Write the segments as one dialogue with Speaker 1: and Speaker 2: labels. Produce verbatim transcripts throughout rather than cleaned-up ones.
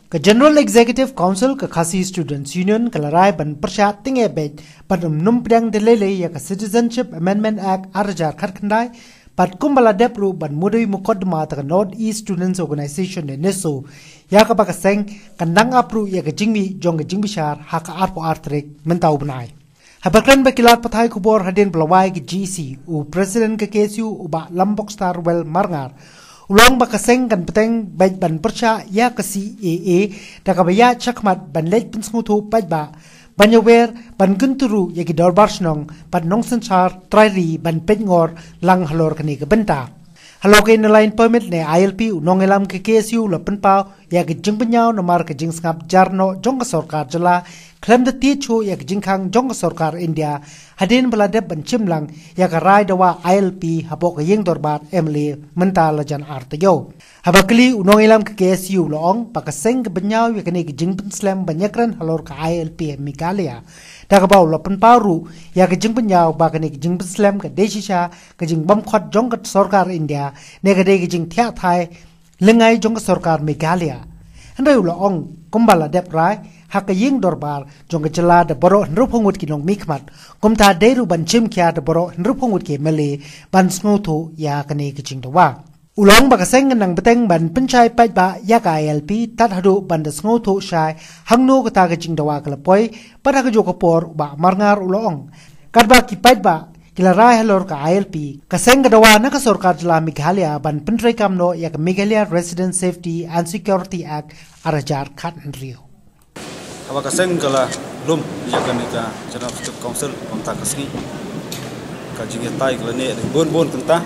Speaker 1: Ke General Executive Council ke Khasi Students Union ke larai ban persya tinge bet pan umnum pedang delele ya ke Citizenship Amendment Act arjar khatkhandai pat kumbala depru ban mudui mukodma ta North East Students Organization ne neso ya ka bakaseng kandang apru ya ke jingmi jong ke jingbishar hak arpo artrek mentau benai habakran bakilat pathai kubor hadin pelawai ke G C u President ke K S U uba Lombok Star Well Marngar ulong bakaseng kan peteng baik ban persya ya ke C A A da kabaya chakmat ban lej pensmutu pajba banyawer ban gunturu ya ki dorbar snong ban nong sensar trairi ban pengor lang halor kani ke benta haloke ne line permit ne I L P unong elam ke K S U la penpau ya ke jing penyau nomar ke jing sngap jarno jong ke sarkar jela klem de ti chu ya ke jing khang jong ke sarkar India hadin beladep ban chimlang ya ke rai dawa I L P habok ke yeng dorbar emily mental jan artyo habakli unong elam ke K S U loong pakaseng ke benyau ya kani ke jing penslam banyakran halor ke I L P Mikalia da ka baw la penpau ru ya ke jing penyau ba kani ke jing penslam ke desisha ke jing bam khot jong ke sarkar India ne ke de ke jing thya thai lengai jong ke sarkar Mikalia handai loong kumbala dep rai hak yeng dorbar jong ke jela de boro nrupungut ki nong mikmat kumta deru ban chim kya de boro nrupungut ke mele ban smutu ya kani ke jing dawa ulong bakaseng nang beteng ban penchai pajba ya ka I L P tat hadu ban de smutu shai hangno ka ta ke jing dawa kalapoi pada ke joko por ba marngar ulong kadba ki pajba kilarai halor ka I L P kaseng ke dawa na ka sarkar jela Meghalaya ban pentrai kamno ya ka Meghalaya Resident Safety and Security Act arajar khat nrio
Speaker 2: Awak kaseng kala belum jaga nika General Executive Council pemta kasni kajing yatai kala ne bon bon kenta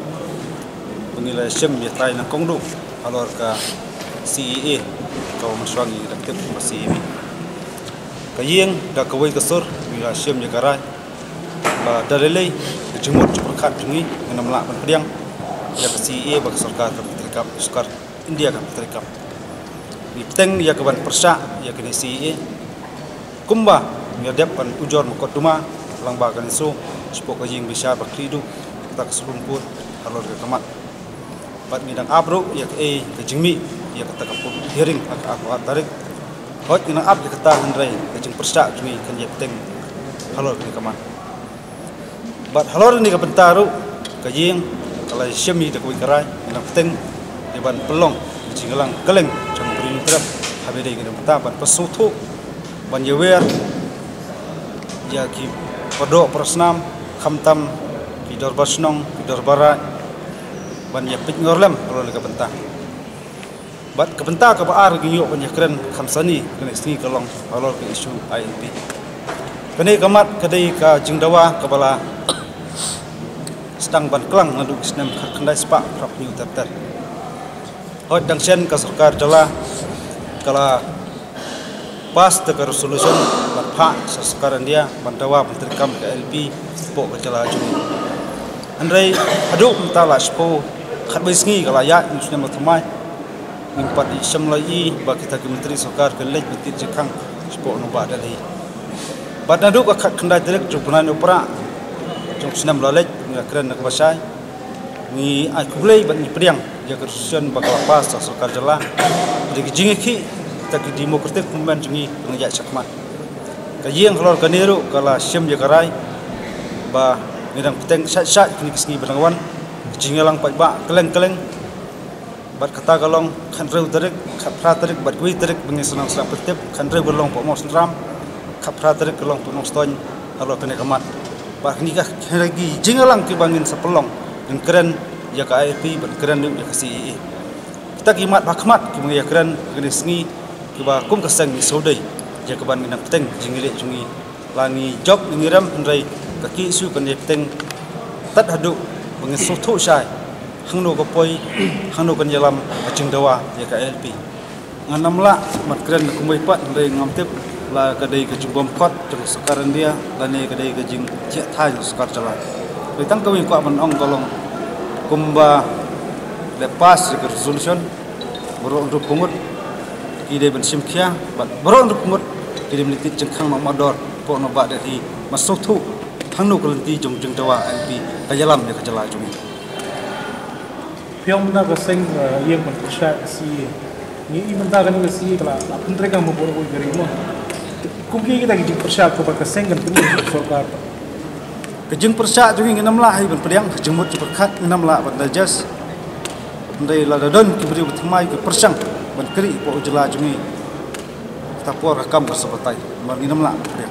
Speaker 2: pengilai sem yatai na kongdu alor ka C E A kau maswangi daktet masih ini kayeng dak kawai kasur bila sem jagarai ba dalilai jumut berkat jungi enam lak pendiang ya ka C E A bak sarkar ka terikap sarkar India ka terikap Biteng ya kaban persya ya kini C E A kumba ngadep pan ujor mukoduma lang bagan isu spok jing bisa bakridu tak selumpur halor ke kamat bat midang abro ya ke ke jingmi ya kata kapun hearing ak aku tarik hot minang ab ya kata hendrai ke jing persya jumi kan ya biteng halor ke kamat bat halor ni ka bentaru ke jing kalau syemi tak kuwi karai minang biteng di ban pelong jingalang keleng terap habis ini kita ban pesutu ban jewer ya ki podok persnam khamtam ki dorbar snong ki dorbara ban ya pit ngorlem kalau lega bentah bat ke bentah ke baar gi yok ban yakren khamsani kene sini kalong kalau ke isu I L P kene kamat kedai ka jingdawa kepala sedang ban kelang ngadu isnem kendai spak prap new terter hot dangsen ka sarkar jala kala pas teka resolution berhak sekarang dia bantawa menterikam ke L P pok kecela juni andai aduk mentala spo khat bisngi kala ya muslim matamai impat isam lai ba kita ke menteri sarkar ke lej betit jekang spo no ba dali bad aduk khat kendai direk jupunan opera jong senam lalej ngakren nak basai ni akublei ban priang ya resolution bakal pas sarkar jala di jingki tak demokratik movement jungi ngajak sakmat kayeng halor kaniru kala syem je karai ba midang peteng sat-sat kini kesni benangwan jingalang pajba keleng-keleng bat kata kalong khanreu tarik khapra tarik bat kui tarik bengi senang serap petip khanreu berlong pok mos ram khapra tarik kelong pok mos ton halor kene kamat ba kini kah lagi jingalang ki bangin sepelong dan keren ya ka I L P ban keren ya ka C E A kita kimat bakmat ki mengia keren kini sengi kiba kum kasang ni sodai ya keban minang peteng jingile jungi langi job ngiram ndrai kaki isu kan peteng tat hadu bengesutu sai hangno ko poi hangno kan jalam acing dawa ya ka L P nganamla mat keren kumai pat ndrai ngamtip la kadai ke jumbom kot jeng sekarang dia lani kadai ke jing cek thai sekar jala bitang kawin ko man ong tolong kumba lepas ke resolution boro untuk pungut ide ben simkia bat boro untuk pungut ide melitit jengkang mamador po no ba dari masuk tu hangno kelenti jong jeng dawa L P kajalam ya kajala jong
Speaker 3: piong na kaseng yang berkesat si ni imanta kan ke si kala apun treka mo bor ko gari mo kumki kita gi persya ko ba ka sengan puni sarkar
Speaker 2: kejeng persya juga nginam lah hai ban priang jengmut cepat nginam lah ban dajas ndai la dadon ki beri utmai ke persang ban kri po ujla jungi tapor rakam bersebatai mar nginam lah priang